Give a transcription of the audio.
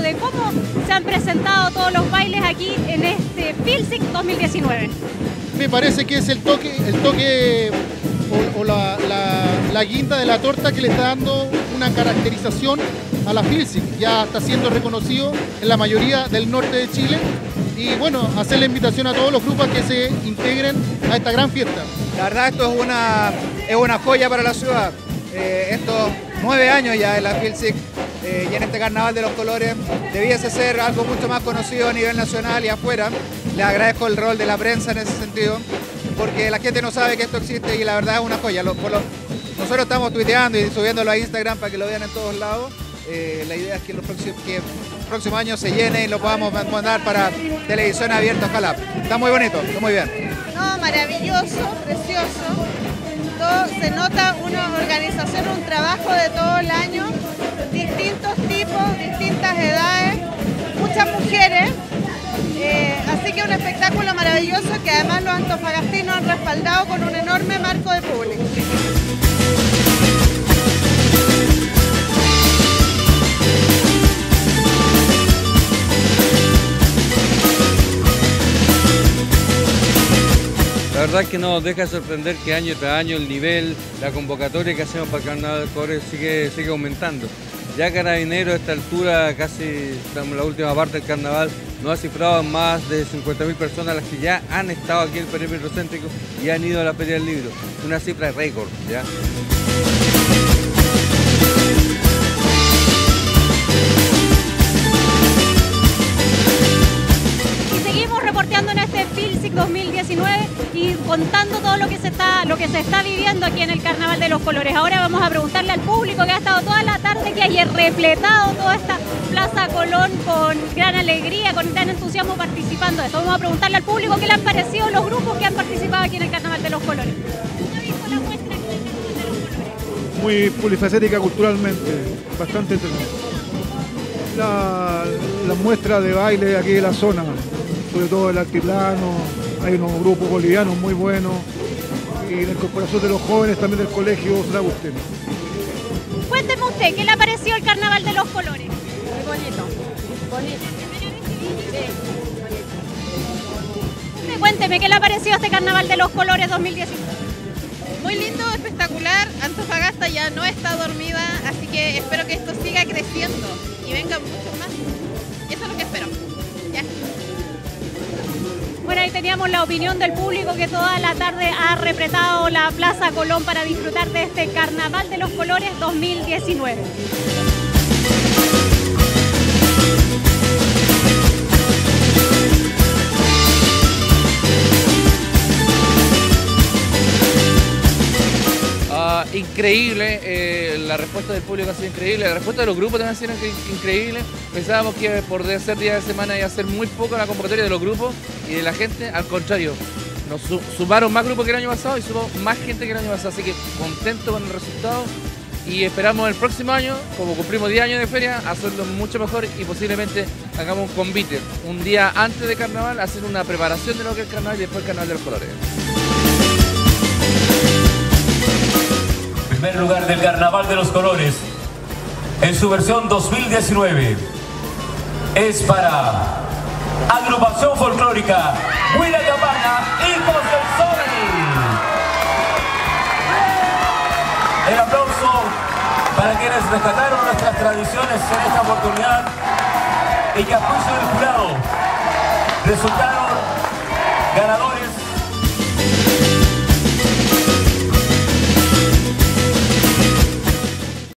de cómo se han presentado todos los bailes aquí en este Filsic 2019. Me parece que es el toque o la guinda de la torta que le está dando una caracterización a la Filsic. Ya está siendo reconocido en la mayoría del norte de Chile. Y bueno, hacer la invitación a todos los grupos a que se integren a esta gran fiesta. La verdad esto es una joya para la ciudad. Estos 9 años ya en la Filsic y en este Carnaval de los Colores debiese ser algo mucho más conocido a nivel nacional y afuera. Les agradezco el rol de la prensa en ese sentido, porque la gente no sabe que esto existe y la verdad es una joya. Nosotros estamos tuiteando y subiéndolo a Instagram para que lo vean en todos lados. La idea es que el próximo año se llene y lo podamos mandar para televisión abierta, ojalá. Está muy bonito, está muy bien. No, maravilloso, precioso. Se nota una organización, un trabajo de todo el año, distintos tipos, distintas edades, muchas mujeres. Así que un espectáculo maravilloso que además los antofagastinos han respaldado con un enorme marco de público. La verdad es que nos deja sorprender que año tras año el nivel, la convocatoria que hacemos para el Carnaval de Colores sigue aumentando. Ya Carabineros a esta altura, casi estamos en la última parte del Carnaval, nos ha cifrado en más de 50.000 personas las que ya han estado aquí en el perímetro céntrico y han ido a la Feria del Libro. Una cifra récord, ¿ya? Reporteando en este Filsic 2019 y contando todo lo que se está viviendo aquí en el Carnaval de los Colores. Ahora vamos a preguntarle al público que ha estado toda la tarde, que haya repletado toda esta Plaza Colón con gran alegría, con gran entusiasmo participando de esto. Vamos a preguntarle al público qué le han parecido los grupos que han participado aquí en el Carnaval de los Colores. ¿Cómo ha visto la muestra aquí en el Carnaval de los Colores? Muy polifacética culturalmente, bastante entretenida. La muestra de baile aquí de la zona, sobre todo el altiplano, hay unos grupos bolivianos muy buenos y la incorporación de los jóvenes también del colegio Sagustín. Cuénteme usted, ¿qué le ha parecido el Carnaval de los Colores? Muy bonito, bonito. Sí. Cuénteme, ¿qué le ha parecido este Carnaval de los Colores 2019? Muy lindo, espectacular. Antofagasta ya no está dormida, así que espero que esto siga creciendo y vengan muchos más. Y eso es lo que espero. Ya. Bueno, ahí teníamos la opinión del público que toda la tarde ha repletado la Plaza Colón para disfrutar de este Carnaval de los Colores 2019. Increíble, la respuesta del público ha sido increíble, la respuesta de los grupos también ha sido increíble. Pensábamos que por ser día de semana iba a ser muy poco la convocatoria de los grupos y de la gente, al contrario, nos sumaron más grupos que el año pasado y sumó más gente que el año pasado, así que contento con el resultado y esperamos el próximo año, como cumplimos 10 años de feria, hacerlo mucho mejor y posiblemente hagamos un convite un día antes de Carnaval, hacer una preparación de lo que es Carnaval y después el Carnaval de los Colores. Primer lugar del Carnaval de los Colores en su versión 2019 es para Agrupación Folclórica Huila Cabana, Hijos del Sol. El aplauso para quienes rescataron nuestras tradiciones en esta oportunidad y que a juicio del jurado resultaron ganadores